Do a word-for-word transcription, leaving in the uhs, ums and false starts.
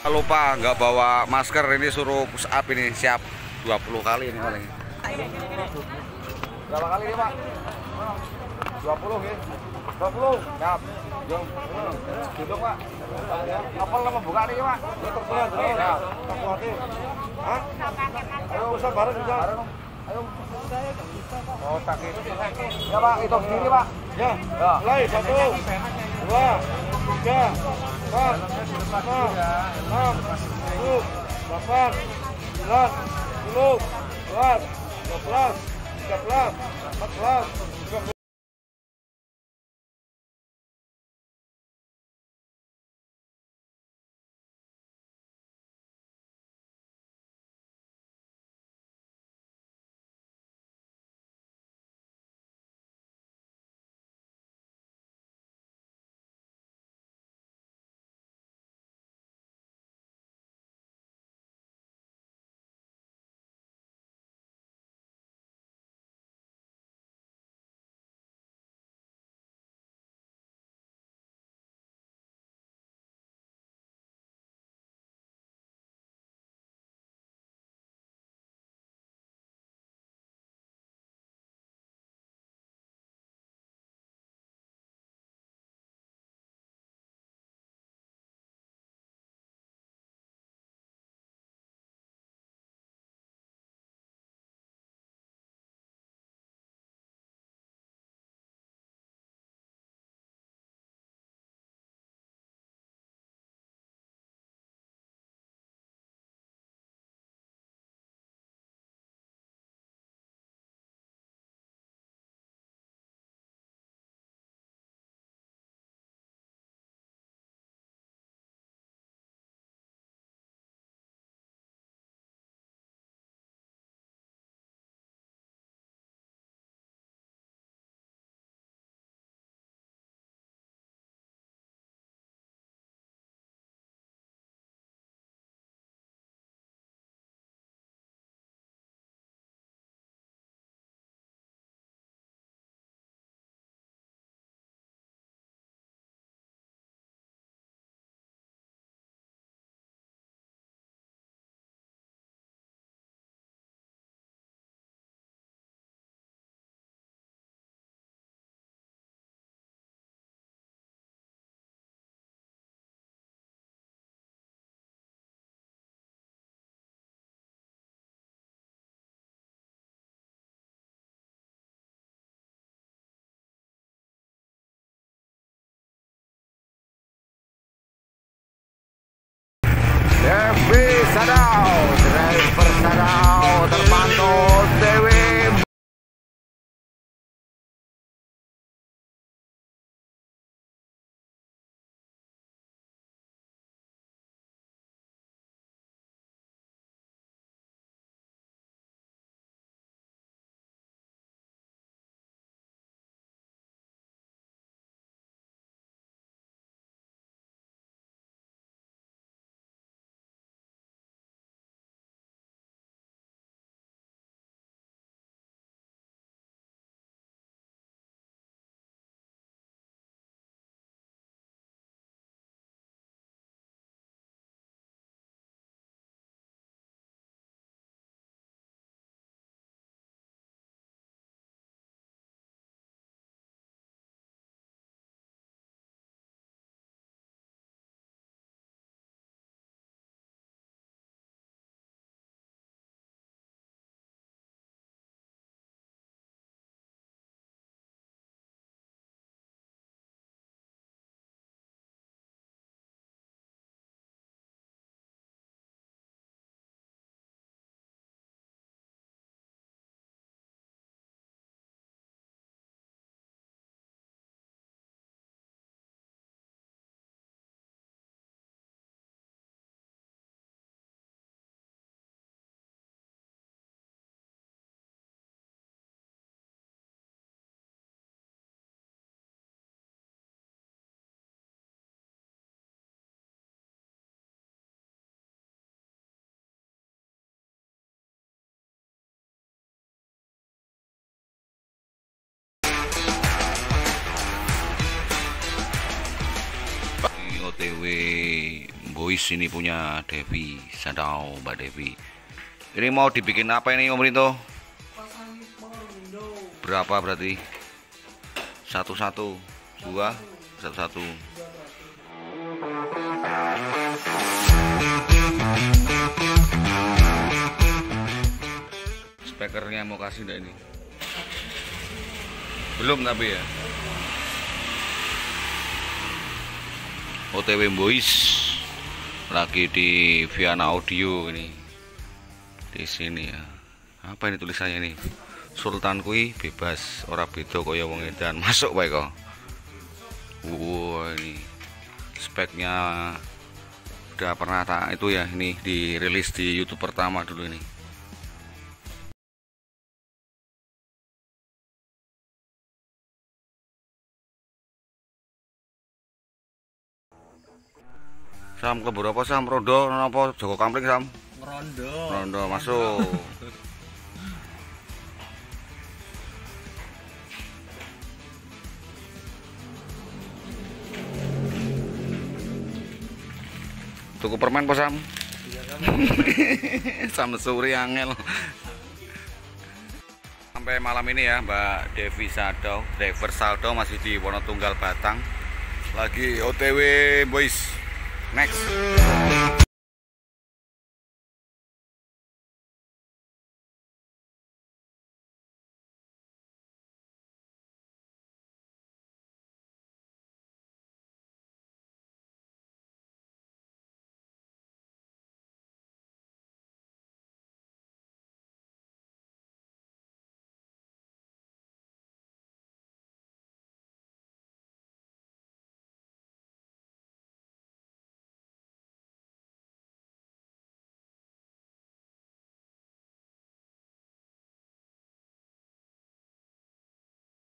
lupa nggak bawa masker, ini suruh push up ini, siap dua puluh kali ini paling. Berapa kali ini Pak? dua puluh ya? dua puluh? Siap. Jom. Duduk Pak. Apa lama buka nih Pak? Terserah. Siap. Hah? Ayo usah bareng bisa. Ayo. Oh sakit. Ya Pak, hitung sendiri Pak. Ya. Mulai satu, dua, tiga, empat, lima, enam, tujuh, delapan, sembilan, sepuluh, sebelas, dua belas, tiga belas, empat belas, lima belas. Boys ini punya Devi Sadau, Mbak Devi. Ini mau dibikin apa ini Om Rinto? Berapa berarti? Satu-satu, dua, satu-satu. Speakernya mau kasih enggak ini? Belum tapi ya. O T W Boys lagi di Viana Audio ini. Di sini ya. Apa ini tulisannya ini? Sultan kui bebas, ora beda kaya wong edan. Masuk wae kok. Wow, ini speknya udah pernah tak itu ya, ini dirilis di YouTube pertama dulu ini. Sam ke berapa Sam? Rondo napa Joko Kampling Sam? Rondo. Rondo masuk. Tuku permen apa Sam? Sam suri angel. Sampai malam ini ya Mbak Devi Sadau, driver Saldo masih di Wonotunggal Batang. Lagi O T W Boys. Next.